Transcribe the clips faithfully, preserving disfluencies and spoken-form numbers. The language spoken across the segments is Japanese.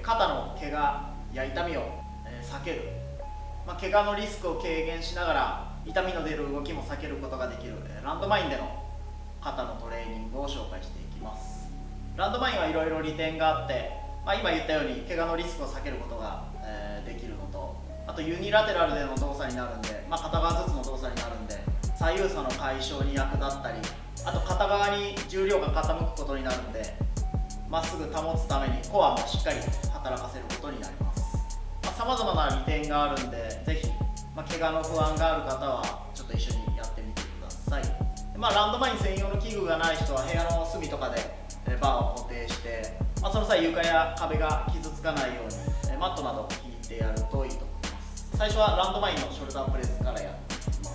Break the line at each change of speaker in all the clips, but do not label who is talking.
肩の怪我や痛みを、えー避ける、まあ、怪我のリスクを軽減しながら痛みの出る動きも避けることができる、えーランドマインでの肩のトレーニングを紹介していきます。ランドマインはいろいろ利点があって、まあ、今言ったように怪我のリスクを避けることが、えーできるのと、あとユニラテラルでの動作になるんで、まあ、片側ずつの動作になるんで左右差の解消に役立ったり、あと片側に重量が傾くことになるんでまっすぐ保つためにコアもしっかり働かせることになります。さまざ、まな利点があるんで、ぜひ、まあ、怪我の不安がある方はちょっと一緒にやってみてください。まあ、ランドマイン専用の器具がない人は部屋の隅とかでバーを固定して、まあ、その際床や壁が傷つかないようにマットなどを引いてやるといいと思います。最初はランドマインのショルダープレスからやっていきます。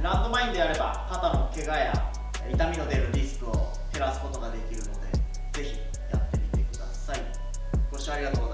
ランドマインであれば肩の怪我や痛みの出るリスクを減らすことができるので、ぜひやってみてください。ご視聴ありがとうございました。